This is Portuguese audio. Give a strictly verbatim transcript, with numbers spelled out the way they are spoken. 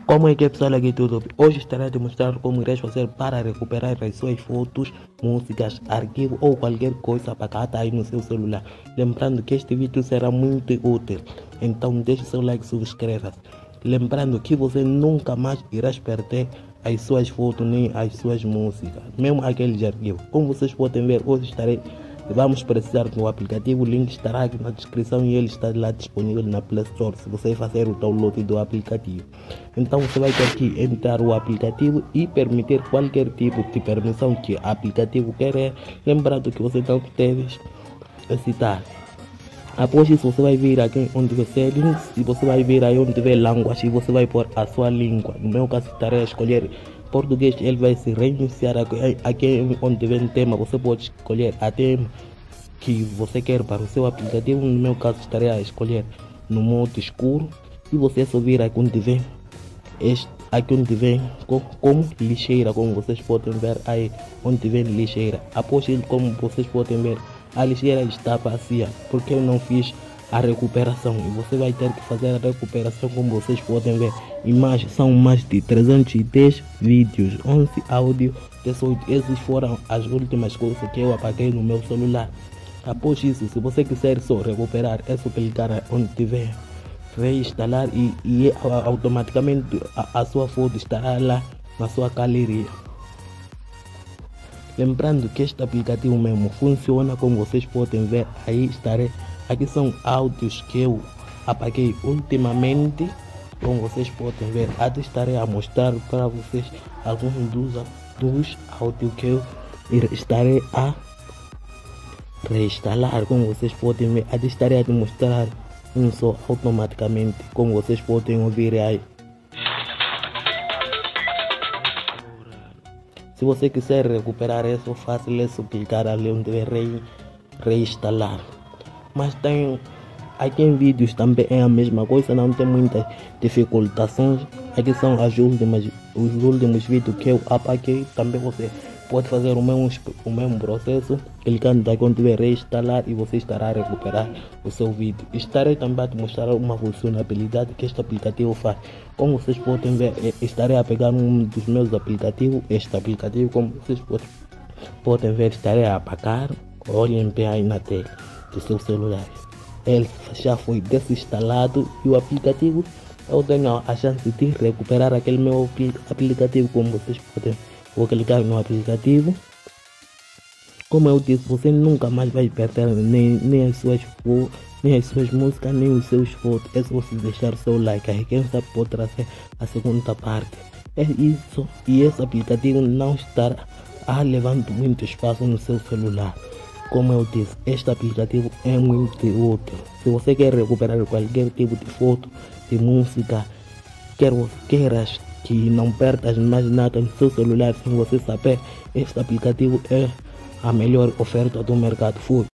Como é que é, pessoal, aqui tudo? Hoje estarei a demonstrar como irás fazer para recuperar as suas fotos, músicas, arquivos ou qualquer coisa apagada aí no seu celular. Lembrando que este vídeo será muito útil, então deixe seu like e subscreva-se. Lembrando que você nunca mais irás perder as suas fotos nem as suas músicas, mesmo aqueles arquivos. Como vocês podem ver, hoje estarei Vamos precisar do aplicativo, o link estará aqui na descrição e ele está lá disponível na Play Store se você fazer o download do aplicativo. Então você vai ter que entrar o aplicativo e permitir qualquer tipo de permissão que o aplicativo quer, lembrando que você não deve citar. Após isso você vai vir aqui onde vê settings e você vai vir aí onde vê language e você vai pôr a sua língua. No meu caso estarei a escolher português, ele vai se reiniciar aqui, aqui onde vem tema. Você pode escolher a tema que você quer para o seu aplicativo. No meu caso estarei a escolher no modo escuro e você só vir aqui onde vem este, aqui onde vem com, como lixeira, como vocês podem ver aí onde vem lixeira. Após isso, como vocês podem ver, a lixeira está vazia porque eu não fiz a recuperação e você vai ter que fazer a recuperação. Como vocês podem ver, imagens são mais de trezentos e dez vídeos, onze áudio, dezoito. Essas foram as últimas coisas que eu apaguei no meu celular. Após isso, se você quiser só recuperar, é só clicar onde tiver reinstalar e, e automaticamente a, a sua foto estará lá na sua galeria. Lembrando que este aplicativo mesmo funciona, como vocês podem ver aí estarei. Aqui são áudios que eu apaguei ultimamente, como vocês podem ver. Até estarei a mostrar para vocês alguns dos, dos áudios que eu estarei a reinstalar, como vocês podem ver. Até estarei a demonstrar um só automaticamente, como vocês podem ouvir aí. Se você quiser recuperar isso, fácil, é só clicar ali onde vai reinstalar. Mas tem aqui em vídeos também é a mesma coisa, não tem muitas dificultações. Aqui são as últimas, os últimos vídeos que eu apaguei. Também você pode fazer o mesmo, o mesmo processo, clicando aqui onde vai reinstalar e você estará a recuperar o seu vídeo. Estarei também a te mostrar uma funcionalidade que este aplicativo faz. Como vocês podem ver, estarei a pegar um dos meus aplicativos. Este aplicativo, como vocês podem ver, estarei a apagar. Olhem bem aí na tela do seu celular, ele já foi desinstalado e o aplicativo eu tenho a chance de recuperar aquele meu aplicativo. Como vocês podem, vou clicar no aplicativo. Como eu disse, você nunca mais vai perder nem, nem as suas nem as suas músicas, nem os seus fotos. É só você deixar seu like aí, quem sabe pode trazer a segunda parte. É isso, e esse aplicativo não estará levando muito espaço no seu celular. Como eu disse, este aplicativo é muito útil. Se você quer recuperar qualquer tipo de foto, de música, quer queiras que não perdas mais nada no seu celular sem você saber, este aplicativo é a melhor oferta do mercado. Fui.